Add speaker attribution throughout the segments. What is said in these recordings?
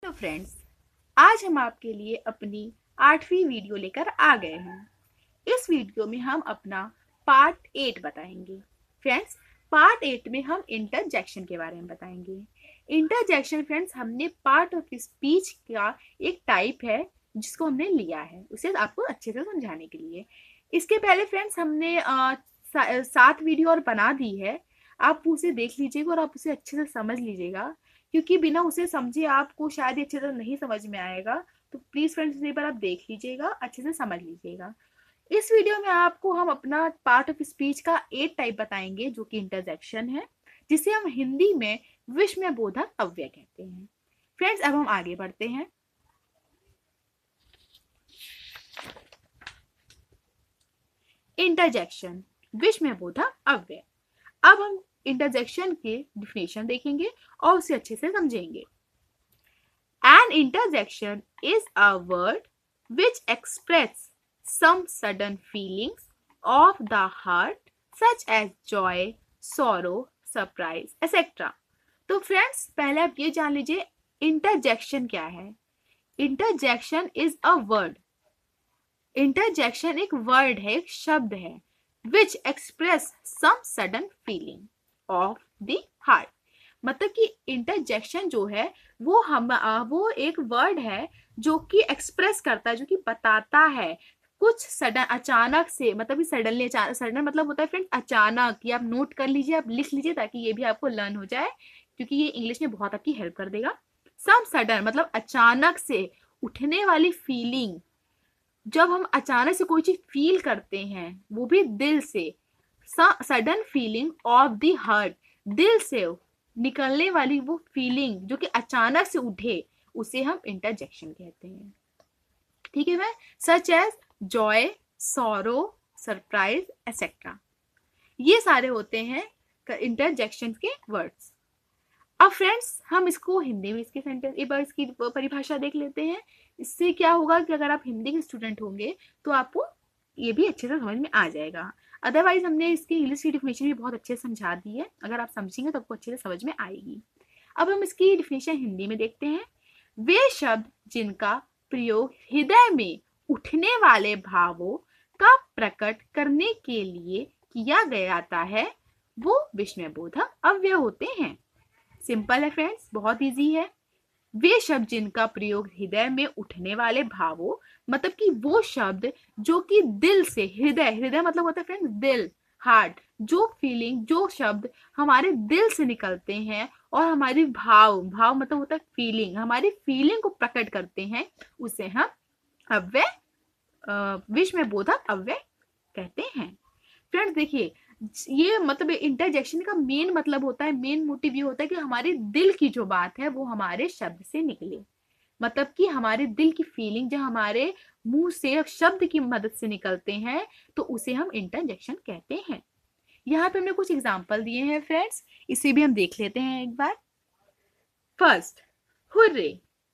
Speaker 1: तो फ्रेंड्स, आज हम आपके लिए अपनी 8वीं वीडियो लेकर आ गए हैं। इस वीडियो में हम अपना पार्ट 8 बताएंगे। फ्रेंड्स, पार्ट 8 में हम इंटरजेक्शन के बारे में बताएंगे। इंटरजेक्शन फ्रेंड्स, हमने पार्ट ऑफ स्पीच का एक टाइप है जिसको हमने लिया है, उसे आपको अच्छे से समझाने के लिए। इसके पहले फ्रेंड्स हमने 7 वीडियो और बना दी है। आप उसे देख लीजिएगा और आप उसे अच्छे से समझ लीजिएगा, क्योंकि बिना उसे समझे आपको शायद अच्छे से नहीं समझ में आएगा। तो प्लीज फ्रेंड्स, एक बार आप देख लीजिएगा, अच्छे से समझ लीजिएगा। इस वीडियो में आपको हम अपना पार्ट ऑफ स्पीच का 8 टाइप बताएंगे, जो कि इंटरजेक्शन है, जिसे हम हिंदी में विस्मय बोधक अव्यय कहते हैं। फ्रेंड्स, अब हम आगे बढ़ते हैं। इंटरजेक्शन, विस्मय बोधक अव्यय। अब हम इंटरजेक्शन के डिफिनेशन देखेंगे और उसे अच्छे से समझेंगे। An interjection is a word which expresses some sudden feelings of the heart such as joy, sorrow, surprise, etc. तो फ्रेंड्स, पहले आप ये जान लीजिए इंटरजेक्शन क्या है। Interjection is a word. Interjection एक वर्ड है, एक शब्द है, which express some sudden feeling of the heart. मतलब कि इंटरजेक्शन जो है वो एक वर्ड है जो कि एक्सप्रेस करता है, जो कि बताता है कुछ सडन, अचानक से, मतलब सडनली, सडन मतलब होता है फ्रेंड्स अचानक। ये आप नोट कर लीजिए, आप लिख लीजिए, ताकि ये भी आपको लर्न हो जाए, क्योंकि ये इंग्लिश में बहुत आपकी हेल्प कर देगा। सम सडन मतलब अचानक से उठने वाली फीलिंग। जब हम अचानक से कोई चीज फील करते हैं, वो भी दिल से, sudden feeling of the heart, दिल से निकलने वाली वो फीलिंग जो कि अचानक से उठे, उसे हम इंटरजेक्शन कहते हैं। ठीक है, मैं such as joy, sorrow, surprise, etcetera, ये सारे होते हैं इंटरजेक्शन के वर्ड्स। अब फ्रेंड्स, हम इसको हिंदी में इसके सेंटेंस, एक बार इसकी परिभाषा देख लेते हैं। इससे क्या होगा कि अगर आप हिंदी के स्टूडेंट होंगे तो आपको ये भी अच्छे से समझ में आ जाएगा। अदरवाइज हमने इसकी इंग्लिश की डिफिनेशन भी बहुत अच्छे से समझा दी है, अगर आप समझेंगे तो आपको अच्छे से समझ में आएगी। अब हम इसकी डिफिनेशन हिंदी में देखते हैं। वे शब्द जिनका प्रयोग हृदय में उठने वाले भावों का प्रकट करने के लिए किया जाता है, वो विस्मयबोधक अव्यय होते हैं। सिंपल है फ्रेंड्स, बहुत इजी है। वे शब्द जिनका प्रयोग हृदय में उठने वाले भावों, मतलब कि वो शब्द जो कि दिल से, हृदय, हृदय मतलब होता है फ्रेंड्स दिल, हार्ट, जो फीलिंग, जो शब्द हमारे दिल से निकलते हैं और हमारी भाव, भाव मतलब होता है फीलिंग, हमारी फीलिंग को प्रकट करते हैं, उसे हम अव्यय, विस्मयबोधक अव्यय कहते हैं। फ्रेंड्स देखिए, ये मतलब इंटरजेक्शन का मेन मतलब होता है, मेन मोटिव ये होता है कि हमारे दिल की जो बात है वो हमारे शब्द से निकले। मतलब कि हमारे दिल की फीलिंग जो हमारे मुंह से शब्द की मदद से निकलते हैं, तो उसे हम इंटरजेक्शन कहते हैं। यहाँ पे हमने कुछ एग्जाम्पल दिए हैं फ्रेंड्स, इसे भी हम देख लेते हैं एक बार। First, hurray,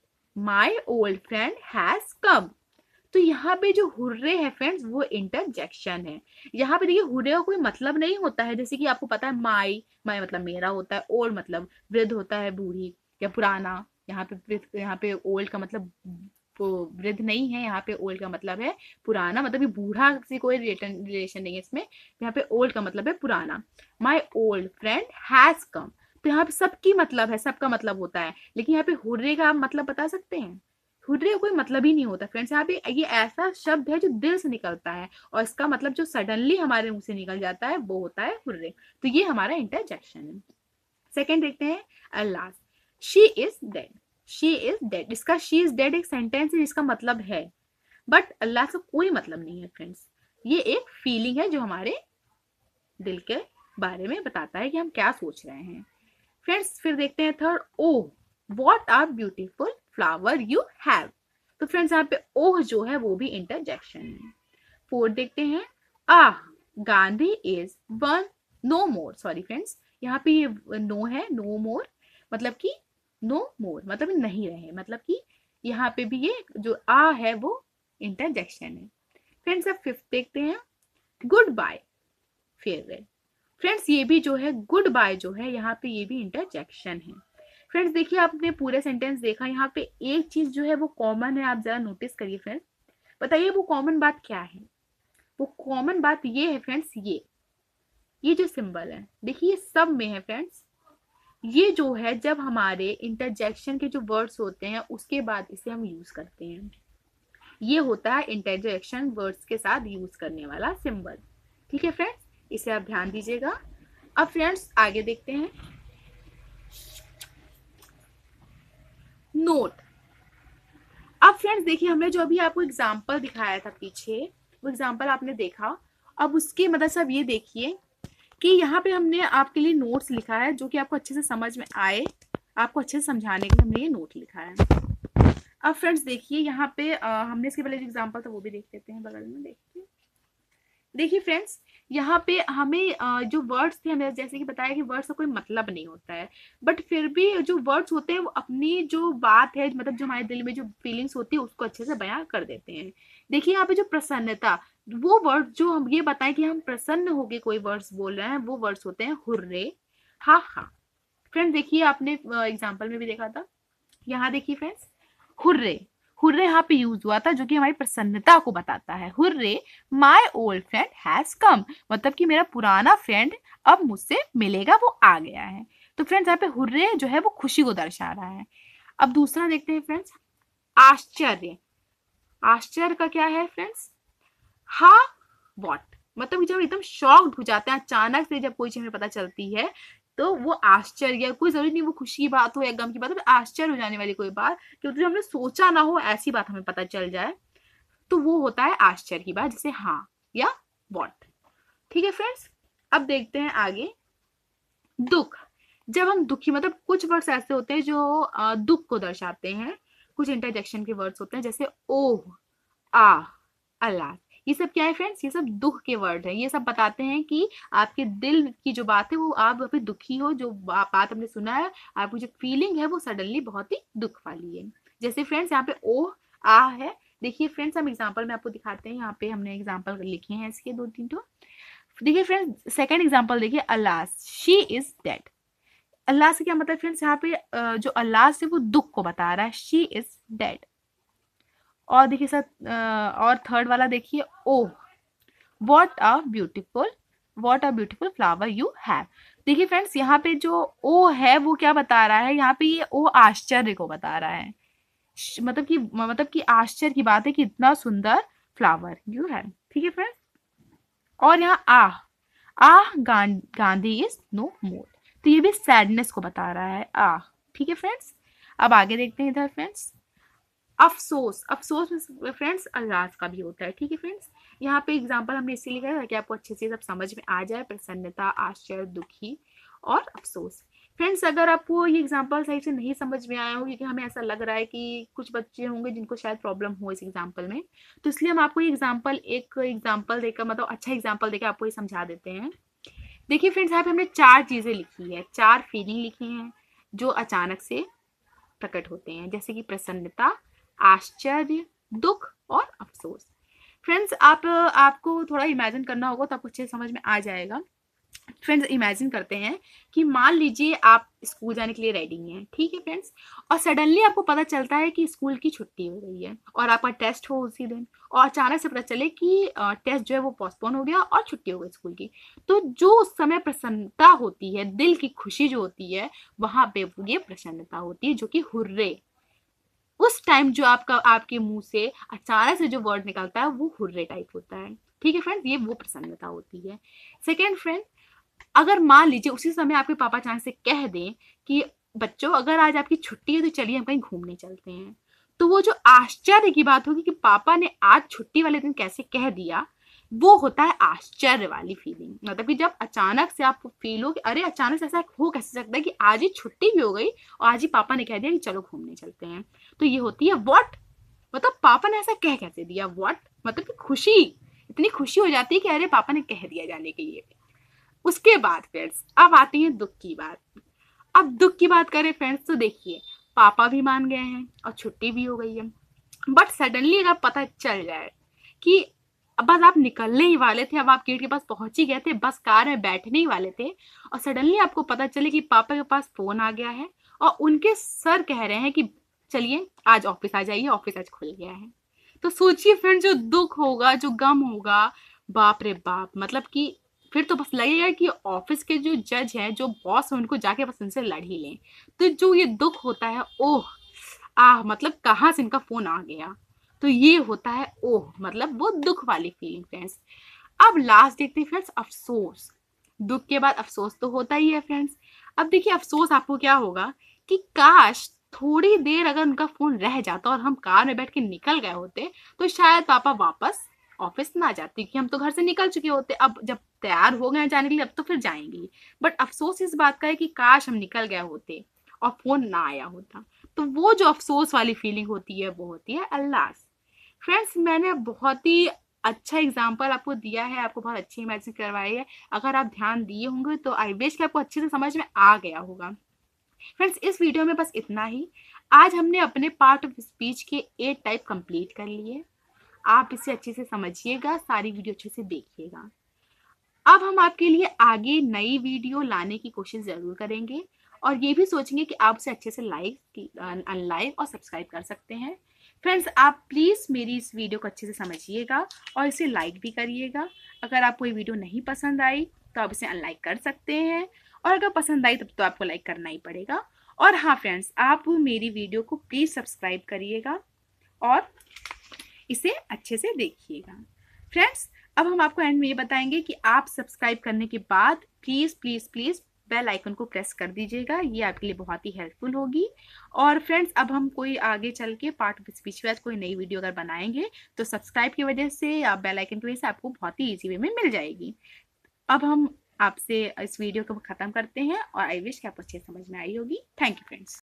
Speaker 1: my old friend has come. तो यहाँ पे जो हुर्रे है फ्रेंड्स, वो इंटरजेक्शन है। यहाँ पे देखिए, हुर्रे का कोई मतलब नहीं होता है, जैसे कि आपको पता है माई, माई मतलब मेरा होता है, ओल्ड मतलब वृद्ध होता है, बूढ़ी या पुराना। यहाँ पे ओल्ड का मतलब वृद्ध नहीं है, यहाँ पे ओल्ड का मतलब है पुराना, मतलब ये बूढ़ा से कोई रिलेशन नहीं है इसमें। यहाँ पे ओल्ड का मतलब है पुराना। My old friend has come, तो यहाँ पे सबकी मतलब है, सबका मतलब होता है, लेकिन यहाँ पे हुर्रे का आप मतलब बता सकते हैं? हुर्रे का कोई मतलब ही नहीं होता फ्रेंड्स। यहाँ पे ये ऐसा शब्द है जो दिल से निकलता है, और इसका मतलब जो सडनली हमारे मुंह से निकल जाता है वो होता है हुर्रे। तो ये हमारा इंटरजेक्शन है। सेकेंड देखते हैं, अल्लाह, she is dead. She is dead, इसका शी इज डेड एक सेंटेंस है जिसका मतलब है, बट अल्लाह से कोई मतलब नहीं है फ्रेंड्स। ये एक फीलिंग है जो हमारे दिल के बारे में बताता है कि हम क्या सोच रहे हैं। फ्रेंड्स फिर देखते हैं third, oh what are beautiful flower you have. तो फ्रेंड्स यहाँ पे ओह जो है वो भी इंटरजेक्शन है। फोर्थ देखते हैं, ah Gandhi is one no more. Sorry friends, यहाँ पे ये नो है, नो मोर मतलब कि नो मोर मतलब नहीं रहे, मतलब कि यहाँ पे भी ये जो आ है वो इंटरजेक्शन है। फ्रेंड्स अब फिफ्थ देखते हैं, गुड बाय फेयरवेल। फ्रेंड्स ये भी जो है गुड बाय जो है, यहाँ पे ये भी इंटरजेक्शन है। फ्रेंड्स देखिए, आपने पूरे सेंटेंस देखा, यहाँ पे एक चीज जो है वो कॉमन है, आप जरा नोटिस करिए फ्रेंड्स। बताइए वो कॉमन बात क्या है? वो कॉमन बात ये है फ्रेंड्स, ये जो सिंबल है देखिए, ये सब में है फ्रेंड्स। ये जो है जब हमारे इंटरजेक्शन के जो वर्ड्स होते हैं उसके बाद इसे हम यूज करते हैं। ये होता है इंटरजेक्शन वर्ड्स के साथ यूज करने वाला सिंबल। ठीक है फ्रेंड्स, इसे आप ध्यान दीजिएगा। अब फ्रेंड्स आगे देखते हैं। नोट। अब फ्रेंड्स देखिए, हमने जो अभी आपको एग्जाम्पल दिखाया था पीछे, वो एग्जाम्पल आपने देखा। अब उसकी मदद से आप ये देखिए कि यहाँ पे हमने आपके लिए नोट्स लिखा है, जो कि आपको अच्छे से समझ में आए, आपको अच्छे से समझाने के लिए हमने ये नोट लिखा है। अब फ्रेंड्स देखिए, यहाँ पे हमने इसके पहले जो एग्जाम्पल था वो भी देख लेते हैं, बगल में देखिए। देखिए फ्रेंड्स, यहाँ पे हमें जो वर्ड्स थे, हमें जैसे कि बताया कि वर्ड्स का कोई मतलब नहीं होता है, बट फिर भी जो वर्ड्स होते हैं वो अपनी जो बात है, मतलब जो हमारे दिल में जो फीलिंग्स होती है उसको अच्छे से बयां कर देते हैं। देखिए यहाँ पे जो प्रसन्नता, वो वर्ड जो हम ये बताएं कि हम प्रसन्न होके कोई वर्ड्स बोल रहे हैं, वो वर्ड्स होते हैं हुर्रे, हा हा। फ्रेंड्स देखिए, आपने एग्जाम्पल में भी देखा था। यहाँ देखिए फ्रेंड्स, हुर्रे, हुर्रे यहाँ पे यूज हुआ था, जो कि हमारी प्रसन्नता को बताता है। Hurray, my old friend has come, मतलब कि मेरा पुराना फ्रेंड अब मुझसे मिलेगा, वो आ गया है। तो फ्रेंड्स यहाँ पे हुर्रे जो है वो खुशी को दर्शा रहा है। अब दूसरा देखते हैं फ्रेंड्स, आश्चर्य। आश्चर्य का क्या है फ्रेंड्स? हा वॉट, मतलब जब एकदम शॉक्ड हो जाते हैं अचानक से, जब कोई चीज हमें पता चलती है तो वो आश्चर्य, कोई जरूरी नहीं वो खुशी की बात हो या गम की बात हो, आश्चर्य हो जाने वाली कोई बात, क्योंकि हमने सोचा ना हो ऐसी बात हमें पता चल जाए, तो वो होता है आश्चर्य की बात, जैसे हाँ या वॉट। ठीक है फ्रेंड्स, अब देखते हैं आगे। दुख। जब हम दुखी, मतलब कुछ वर्ड्स ऐसे होते हैं जो दुख को दर्शाते हैं, कुछ इंटरजेक्शन के वर्ड्स होते हैं, जैसे ओह, आ, अल्लाह। ये सब क्या है फ्रेंड्स? ये सब दुख के वर्ड है। ये सब बताते हैं कि आपके दिल की जो बात है, वो आप अभी दुखी हो, जो बात हमने सुना है, आपकी जो फीलिंग है वो सडनली बहुत ही दुख वाली है। जैसे फ्रेंड्स यहाँ पे ओह, आ है। देखिए फ्रेंड्स, हम एग्जाम्पल में आपको दिखाते हैं, यहाँ पे हमने एग्जाम्पल लिखे हैं इसके 2-3 तो। देखिए फ्रेंड्स, सेकेंड एग्जाम्पल देखिए, अल्लाह, शी इज डेड। अल्लाह से क्या मतलब फ्रेंड्स? यहाँ पे जो अल्लाह से वो दुख को बता रहा है, शी इज डेड। और देखिए सर, और थर्ड वाला देखिए, oh, what a beautiful flower you have. देखिए फ्रेंड्स, यहाँ पे जो ओ है वो क्या बता रहा है? यहाँ पे ये ओ आश्चर्य को बता रहा है, मतलब कि आश्चर्य की बात है कि इतना सुंदर फ्लावर यू हैव। ठीक है फ्रेंड्स, और यहाँ गांधी इज नो मोर, तो ये भी सैडनेस को बता रहा है, ठीक है फ्रेंड्स। अब आगे देखते हैं इधर फ्रेंड्स, अफसोस। अफसोस में फ्रेंड्स अल्लाह का भी होता है। ठीक है फ्रेंड्स, यहाँ पे एग्जांपल हमने इसीलिए लिखा है कि आपको अच्छे से सब समझ में आ जाए, प्रसन्नता, आश्चर्य, दुखी और अफसोस। फ्रेंड्स अगर आपको ये एग्जांपल सही से नहीं समझ में आया हो, क्योंकि हमें ऐसा लग रहा है कि कुछ बच्चे होंगे जिनको शायद प्रॉब्लम हो इस एग्जाम्पल में, तो इसलिए हम आपको ये एक एग्जाम्पल देकर, मतलब अच्छा एग्जाम्पल देकर आपको ये समझा देते हैं। देखिए फ्रेंड्स, यहाँ पे हमने 4 चीजें लिखी है, 4 फीलिंग लिखी हैं जो अचानक से प्रकट होते हैं, जैसे कि प्रसन्नता, आश्चर्य, दुख और अफसोस। फ्रेंड्स आपको थोड़ा इमेजिन करना होगा तो आपको अच्छे समझ में आ जाएगा। फ्रेंड्स इमेजिन करते हैं कि मान लीजिए आप स्कूल जाने के लिए रेडी हैं, ठीक है फ्रेंड्स, और सडनली आपको पता चलता है कि स्कूल की छुट्टी हो गई है और आपका टेस्ट हो उसी दिन, और अचानक से पता चले कि टेस्ट जो है वो पोस्टपोन हो गया और छुट्टी हो गई स्कूल की। तो जो उस समय प्रसन्नता होती है, दिल की खुशी जो होती है, वहां पे ये प्रसन्नता होती है, जो कि हुर्रे। उस टाइम जो आपके मुंह से अचानक से जो वर्ड निकलता है वो हुर्रे टाइप होता है। ठीक है फ्रेंड्स, ये वो प्रसन्नता होती है। सेकेंड फ्रेंड, अगर मान लीजिए उसी समय आपके पापा अचानक से कह दें कि बच्चों अगर आज आपकी छुट्टी है तो चलिए हम कहीं घूमने चलते हैं, तो वो जो आश्चर्य की बात होगी कि पापा ने आज छुट्टी वाले दिन कैसे कह दिया, वो होता है आश्चर्य वाली फीलिंग। मतलब कि जब अचानक से आपको फील हो कि अरे अचानक से ऐसा हो कैसे सकता है कि आज ही छुट्टी भी हो गई और आज ही पापा ने कह दिया कि चलो घूमने चलते हैं, तो ये होती है व्हाट, मतलब पापा ने ऐसा कह कैसे दिया, व्हाट मतलब कि खुशी, इतनी खुशी हो जाती है कि अरे पापा ने कह दिया जाने के लिए। उसके बाद फ्रेंड्स अब आती है दुख की बात। अब दुख की बात करें फ्रेंड्स तो देखिए, पापा भी मान गए हैं और छुट्टी भी हो गई है, बट सडनली अगर पता चल जाए कि अब बस आप निकलने ही वाले थे, अब आप गेट के पास पहुंच ही गए थे, बस कार में बैठने ही वाले थे, और सडनली आपको पता चले कि पापा के पास फोन आ गया है और उनके सर कह रहे हैं कि चलिए आज ऑफिस आ जाइए, ऑफिस आज खुल गया है। तो सोचिए फ्रेंड्स, जो दुख होगा, जो गम होगा, बाप रे बाप, मतलब कि फिर तो बस लगेगा कि ऑफिस के जो जज हैं, जो बॉस है, उनको जाके बस उनसे लड़ ही लें। तो जो ये दुख होता है, ओह मतलब कहाँ से इनका फोन आ गया, तो ये होता है ओह, मतलब वो दुख वाली फीलिंग फ्रेंड्स। अब लास्ट देखते हैं फ्रेंड्स, अफसोस। दुख के बाद अफसोस तो होता ही है फ्रेंड्स। अब देखिए अफसोस आपको क्या होगा कि काश थोड़ी देर अगर उनका फोन रह जाता और हम कार में बैठ के निकल गए होते, तो शायद पापा वापस ऑफिस ना जाते, क्योंकि हम तो घर से निकल चुके होते। अब जब तैयार हो गए जाने के लिए, अब तो फिर जाएंगे। बट अफसोस इस बात का है कि काश हम निकल गए होते और फोन ना आया होता। तो वो जो अफसोस वाली फीलिंग होती है, वो होती है अल्लाह। फ्रेंड्स, मैंने बहुत ही अच्छा एग्जाम्पल आपको दिया है, आपको बहुत अच्छी इमेजिन करवाई है। अगर आप ध्यान दिए होंगे तो आई विश कि आपको अच्छे से समझ में आ गया होगा। फ्रेंड्स, इस वीडियो में बस इतना ही। आज हमने अपने पार्ट ऑफ स्पीच के 8 टाइप कंप्लीट कर लिए। आप इसे अच्छे से समझिएगा, सारी वीडियो अच्छे से देखिएगा। अब हम आपके लिए आगे नई वीडियो लाने की कोशिश ज़रूर करेंगे, और ये भी सोचेंगे कि आप उसे अच्छे से लाइक, अनलाइक और सब्सक्राइब कर सकते हैं। फ्रेंड्स, आप प्लीज़ मेरी इस वीडियो को अच्छे से समझिएगा और इसे लाइक भी करिएगा। अगर आपको ये वीडियो नहीं पसंद आई तो आप इसे अनलाइक कर सकते हैं, और अगर पसंद आई तब तो आपको लाइक करना ही पड़ेगा। और हाँ फ्रेंड्स, आप मेरी वीडियो को प्लीज़ सब्सक्राइब करिएगा और इसे अच्छे से देखिएगा। फ्रेंड्स, अब हम आपको एंड में ये बताएंगे कि आप सब्सक्राइब करने के बाद please please please bell icon को प्रेस कर दीजिएगा, ये आपके लिए बहुत ही हेल्पफुल होगी। और फ्रेंड्स, अब हम कोई आगे चल के पार्ट ऑफ स्पीच के बाद कोई नई वीडियो अगर बनाएंगे तो सब्सक्राइब की वजह से या बेल आइकन की वजह से आपको बहुत ही ईजी वे में मिल जाएगी। अब हम आपसे इस वीडियो को ख़त्म करते हैं, और आई विश कि आपको अच्छे समझ में आई होगी। Thank you friends.